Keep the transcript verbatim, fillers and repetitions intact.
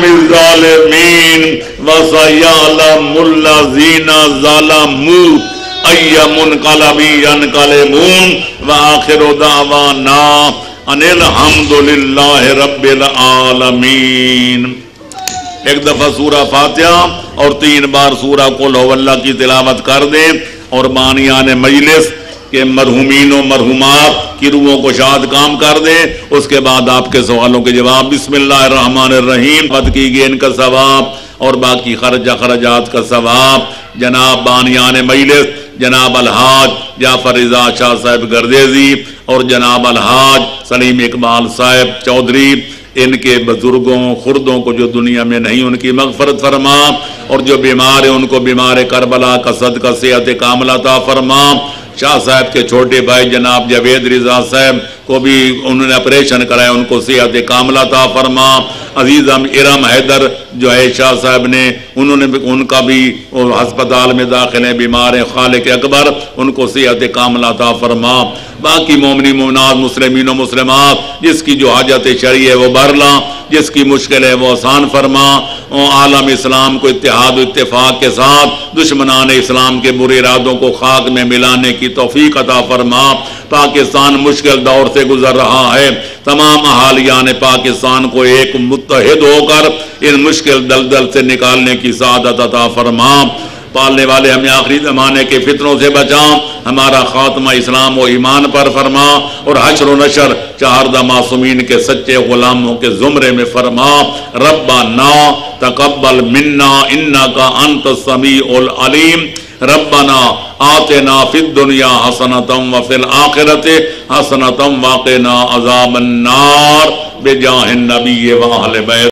القوم الظالمین وسیعلم الذین ظلموا ای منقلب ینقلبون وآخر دعوانا ان الحمد للہ رب العالمین۔ ایک دفعہ سورہ فاتحہ اور تین بار سورہ قل هو اللہ کی تلاوت کر دیں اور بانیان مجلس کے مرحومین و مرحومات کی روحوں کو شاد کام کر دیں۔ اس کے بعد آپ کے سوالوں کے جواب۔ بسم اللہ الرحمن الرحیم۔ بد کی گئی ان کا ثواب اور باقی خرچ خرجات کا ثواب جناب بانیان مجلس جناب الحاج جعفر رضا شاہ صاحب گردیزی اور جناب الحاج سلیم اقبال صاحب چودھری، ان کے بزرگوں خردوں کو جو دنیا میں نہیں ان کی مغفرت فرما، اور جو بیمار ہیں ان کو بیمار کربلا کا صدقہ صحت کاملہ عطا فرما۔ شاہ صاحب کے چھوٹے بھائی جناب جاوید رضا صاحب کو بھی انہوں نے آپریشن کرایا، ان کو صحت کاملہ عطا فرما۔ عزیز ہم ارم حیدر جو ہے شاہ صاحب نے انہوں نے ان کا بھی ہسپتال میں داخل ہیں، بیمار ہیں، خالق اکبر ان کو صحت کاملہ عطا فرما۔ باقی مومنی مومنات مسلمین و مسلمات جس کی جو حاجت شرعی ہے وہ بھرلا، جس کی مشکل ہے وہ آسان فرما۔ عالم اسلام کو اتحاد و اتفاق کے ساتھ دشمنان اسلام کے برے ارادوں کو خاک میں ملانے کی توفیق عطا فرما۔ پاکستان مشکل دور سے گزر رہا ہے، تمام اہالیان پاکستان کو ایک متحد ہو کر ان مشکل دلدل سے نکالنے کی سعادت عطا فرما۔ پالنے والے ہمیں آخری زمانے کے فتنوں سے بچا، ہمارا خاتمہ اسلام و ایمان پر فرما، اور حشر و نشر چہاردہ معصومین کے سچے غلاموں کے زمرے میں فرما۔ ربنا تقبل منا انکا انت السمیع العلیم، ربنا آتنا فی الدنیا حسنۃ وفی الآخرۃ حسنۃ وقنا عذاب النار بجاہ النبی و اہل بیت۔